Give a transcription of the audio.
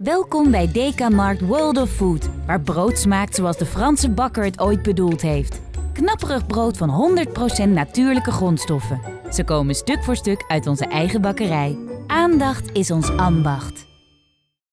Welkom bij Dekamarkt World of Food, waar brood smaakt zoals de Franse bakker het ooit bedoeld heeft. Knapperig brood van 100% natuurlijke grondstoffen. Ze komen stuk voor stuk uit onze eigen bakkerij. Aandacht is ons ambacht.